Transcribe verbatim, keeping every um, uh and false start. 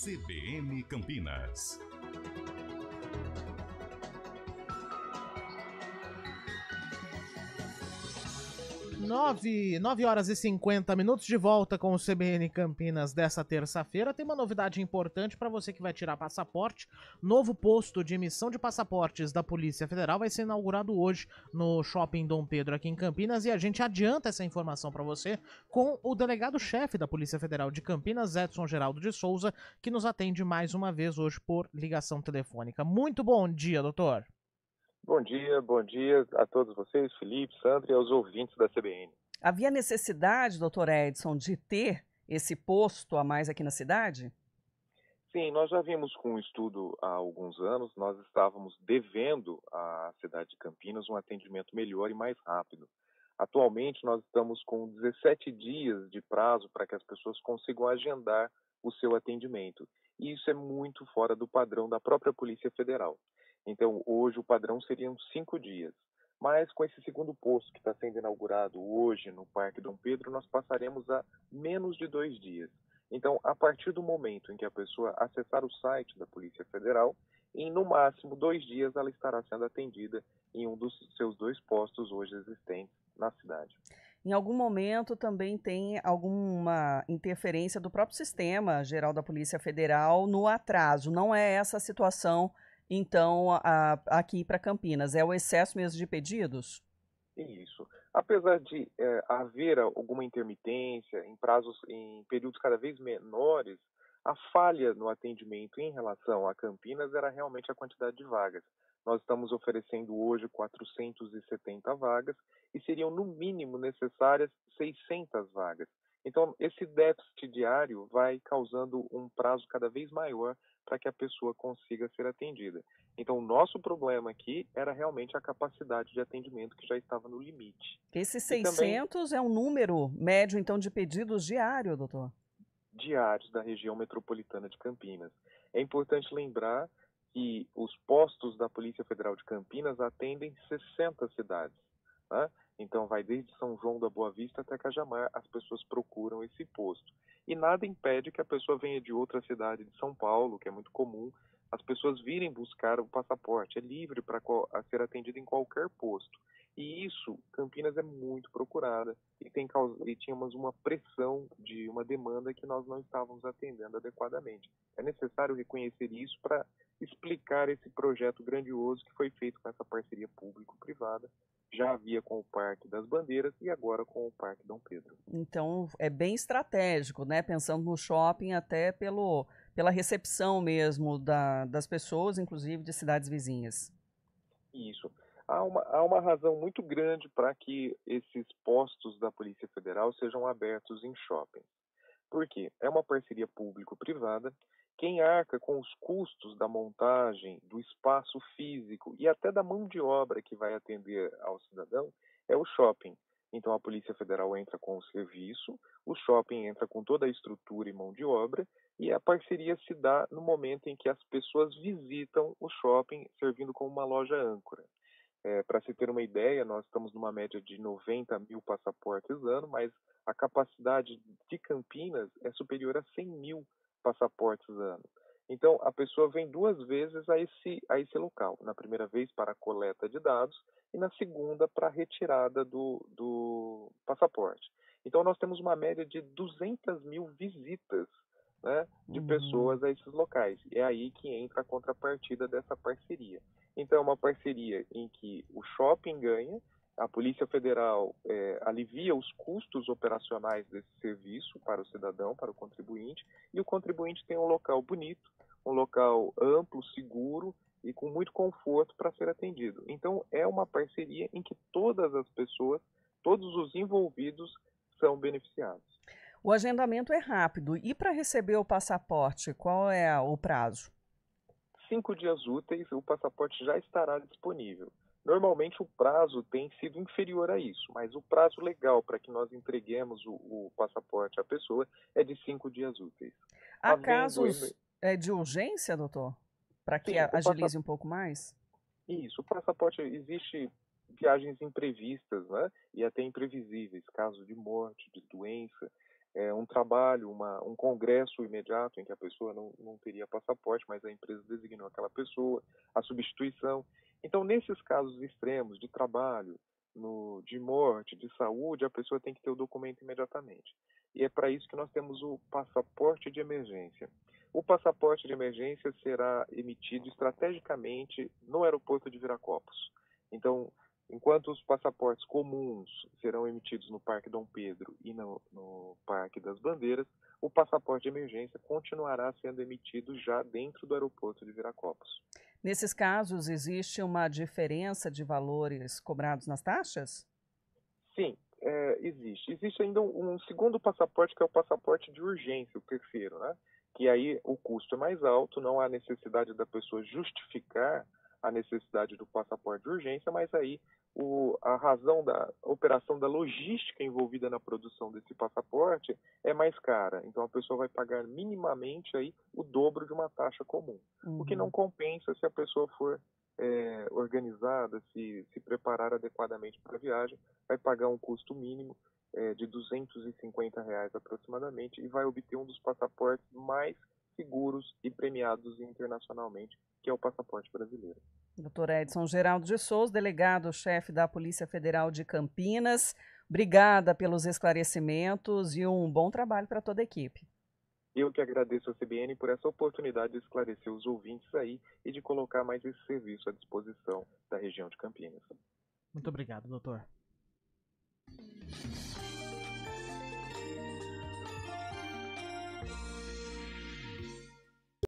C B N Campinas. Nove, nove horas e cinquenta minutos, de volta com o C B N Campinas dessa terça-feira. Tem uma novidade importante para você que vai tirar passaporte. Novo posto de emissão de passaportes da Polícia Federal vai ser inaugurado hoje no Shopping Dom Pedro aqui em Campinas, e a gente adianta essa informação para você com o delegado-chefe da Polícia Federal de Campinas, Edson Geraldo de Souza, que nos atende mais uma vez hoje por ligação telefônica. Muito bom dia, doutor. Bom dia, bom dia a todos vocês, Felipe, Sandra e aos ouvintes da C B N. Havia necessidade, doutor Edson, de ter esse posto a mais aqui na cidade? Sim, nós já vimos com um estudo há alguns anos, nós estávamos devendo à cidade de Campinas um atendimento melhor e mais rápido. Atualmente nós estamos com dezessete dias de prazo para que as pessoas consigam agendar o seu atendimento. E isso é muito fora do padrão da própria Polícia Federal. Então, hoje o padrão seriam cinco dias. Mas com esse segundo posto que está sendo inaugurado hoje no Parque Dom Pedro, nós passaremos a menos de dois dias. Então, a partir do momento em que a pessoa acessar o site da Polícia Federal, em no máximo dois dias ela estará sendo atendida em um dos seus dois postos hoje existentes na cidade. Em algum momento também tem alguma interferência do próprio Sistema Geral da Polícia Federal no atraso. Não é essa a situação, então, a, aqui para Campinas? É o excesso mesmo de pedidos? Isso. Apesar de é, haver alguma intermitência em prazos, em períodos cada vez menores, a falha no atendimento em relação a Campinas era realmente a quantidade de vagas. Nós estamos oferecendo hoje quatrocentas e setenta vagas e seriam no mínimo necessárias seiscentas vagas. Então, esse déficit diário vai causando um prazo cada vez maior para que a pessoa consiga ser atendida. Então, o nosso problema aqui era realmente a capacidade de atendimento que já estava no limite. Esses seiscentos é um número médio, então, de pedidos diário, doutor? Diários da região metropolitana de Campinas. É importante lembrar que os postos da Polícia Federal de Campinas atendem sessenta cidades, né? Então, vai desde São João da Boa Vista até Cajamar, as pessoas procuram esse posto. E nada impede que a pessoa venha de outra cidade de São Paulo, que é muito comum, as pessoas virem buscar o passaporte. É livre para ser atendido em qualquer posto. E isso, Campinas é muito procurada e, tem, e tínhamos uma pressão de uma demanda que nós não estávamos atendendo adequadamente. É necessário reconhecer isso para explicar esse projeto grandioso que foi feito com essa parceria público-privada. Já havia com o Parque das Bandeiras e agora com o Parque Dom Pedro. Então é bem estratégico, né? Pensando no shopping até pelo, pela recepção mesmo da, das pessoas, inclusive de cidades vizinhas. Isso. Há uma, há uma razão muito grande para que esses postos da Polícia Federal sejam abertos em shoppings. Por quê? É uma parceria público-privada. Quem arca com os custos da montagem, do espaço físico e até da mão de obra que vai atender ao cidadão é o shopping. Então a Polícia Federal entra com o serviço, o shopping entra com toda a estrutura e mão de obra, e a parceria se dá no momento em que as pessoas visitam o shopping, servindo como uma loja âncora. É, para se ter uma ideia, nós estamos numa média de noventa mil passaportes ano, mas a capacidade de Campinas é superior a cem mil passaportes ano. Então, a pessoa vem duas vezes a esse, a esse local. Na primeira vez para a coleta de dados e na segunda para a retirada do, do passaporte. Então, nós temos uma média de duzentas mil visitas, né, de uhum. pessoas a esses locais. E é aí que entra a contrapartida dessa parceria. Então, é uma parceria em que o shopping ganha, a Polícia Federal é, alivia os custos operacionais desse serviço para o cidadão, para o contribuinte, e o contribuinte tem um local bonito, um local amplo, seguro e com muito conforto para ser atendido. Então, é uma parceria em que todas as pessoas, todos os envolvidos são beneficiados. O agendamento é rápido. E para receber o passaporte, qual é o prazo? Cinco dias úteis, o passaporte já estará disponível. Normalmente o prazo tem sido inferior a isso, mas o prazo legal para que nós entreguemos o, o passaporte à pessoa é de cinco dias úteis. Há Havendo... casos é, de urgência, doutor? Para que Sim, agilize passa... um pouco mais? Isso, o passaporte, existe viagens imprevistas, né? E até imprevisíveis, casos de morte, de doença. é, um trabalho, uma, um congresso imediato em que a pessoa não, não teria passaporte, mas a empresa designou aquela pessoa, a substituição. Então, nesses casos extremos de trabalho, no, de morte, de saúde, a pessoa tem que ter o documento imediatamente. E é para isso que nós temos o passaporte de emergência. O passaporte de emergência será emitido estrategicamente no aeroporto de Viracopos. Então, enquanto os passaportes comuns serão emitidos no Parque Dom Pedro e no, no Parque das Bandeiras, o passaporte de emergência continuará sendo emitido já dentro do aeroporto de Viracopos. Nesses casos, existe uma diferença de valores cobrados nas taxas? Sim, é, existe. Existe ainda um, um segundo passaporte, que é o passaporte de urgência, o terceiro, né? Que aí o custo é mais alto, não há necessidade da pessoa justificar a necessidade do passaporte de urgência, mas aí o, a razão da operação da logística envolvida na produção desse passaporte é mais cara. Então a pessoa vai pagar minimamente aí o dobro de uma taxa comum, uhum. O que não compensa se a pessoa for é, organizada, se, se preparar adequadamente para a viagem, vai pagar um custo mínimo é, de duzentos e cinquenta reais aproximadamente e vai obter um dos passaportes mais seguros e premiados internacionalmente, que é o passaporte brasileiro. doutor Edson Geraldo de Souza, delegado-chefe da Polícia Federal de Campinas, obrigada pelos esclarecimentos e um bom trabalho para toda a equipe. Eu que agradeço a C B N por essa oportunidade de esclarecer os ouvintes aí e de colocar mais esse serviço à disposição da região de Campinas. Muito obrigado, doutor.